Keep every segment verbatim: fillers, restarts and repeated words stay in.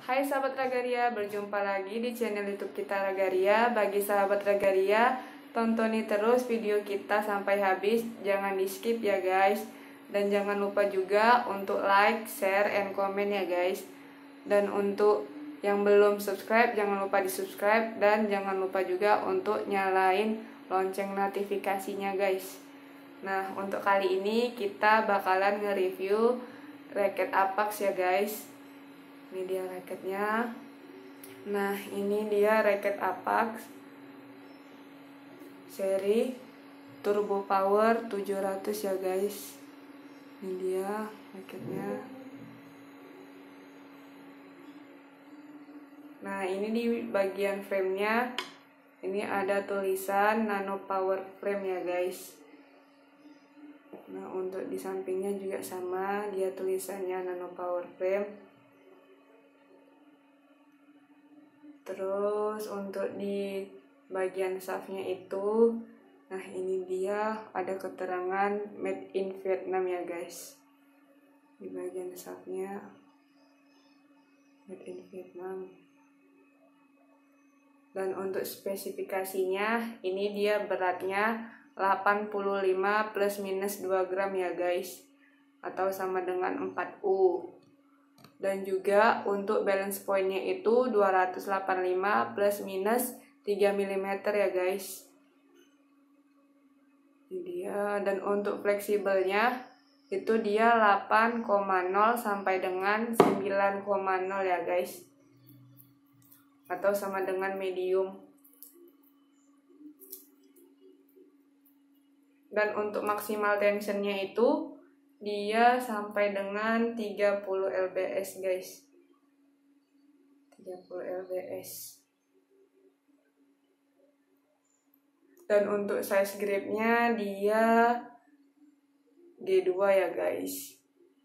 Hai sahabat Ragaria, berjumpa lagi di channel YouTube kita Ragaria. Bagi sahabat Ragaria, tontonin terus video kita sampai habis, jangan di skip ya guys. Dan jangan lupa juga untuk like, share, and comment ya guys. Dan untuk yang belum subscribe, jangan lupa di subscribe. Dan jangan lupa juga untuk nyalain lonceng notifikasinya guys. Nah, untuk kali ini kita bakalan nge-review racket Apax ya guys. Ini dia raketnya. Nah, ini dia racket Apax seri Turbo Power tujuh ratus ya guys. Ini dia raketnya. Nah, ini di bagian framenya ini ada tulisan Nano Power Frame ya guys. Nah, untuk di sampingnya juga sama, dia tulisannya Nano Power Frame. Terus untuk di bagian shaftnya itu, nah ini dia ada keterangan made in Vietnam ya guys. Di bagian shaftnya made in Vietnam. Dan untuk spesifikasinya, ini dia beratnya delapan puluh lima plus minus dua gram ya guys, atau sama dengan empat U. Dan juga untuk balance pointnya itu dua ratus delapan puluh lima plus minus tiga milimeter ya guys. Ini dia. Dan untuk fleksibelnya itu dia delapan koma nol sampai dengan sembilan koma nol ya guys, atau sama dengan medium. Dan untuk maksimal tensionnya itu dia sampai dengan tiga puluh L B S guys. tiga puluh L B S. Dan untuk size gripnya dia G dua ya guys.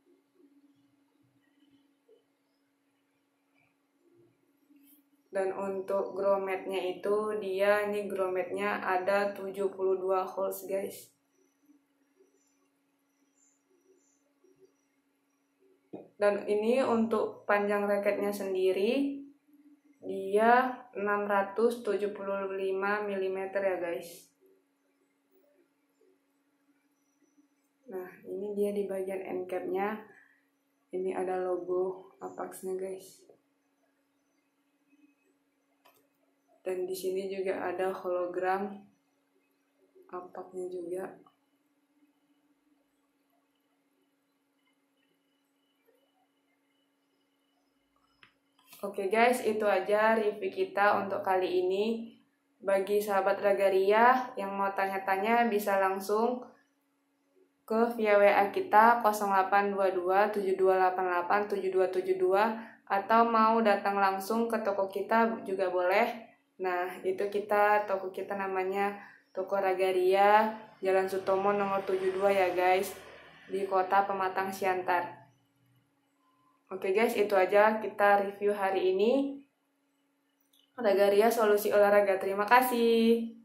Dan untuk grommetnya itu dia ini grommetnya ada tujuh puluh dua holes guys. Dan ini untuk panjang raketnya sendiri dia enam ratus tujuh puluh lima milimeter ya guys. Nah, ini dia di bagian end capnya. Ini ada logo Apaxnya guys. Dan di sini juga ada hologram Apaxnya juga. Oke guys, itu aja review kita untuk kali ini. Bagi sahabat Ragaria yang mau tanya-tanya bisa langsung ke via W A kita nol delapan dua dua tujuh dua delapan delapan tujuh dua tujuh dua, atau mau datang langsung ke toko kita juga boleh. Nah, itu kita toko kita namanya Toko Ragaria, Jalan Sutomo nomor tujuh puluh dua ya guys, di Kota Pematang Siantar. Oke guys, itu aja kita review hari ini. Ragaria Solusi Olahraga. Terima kasih.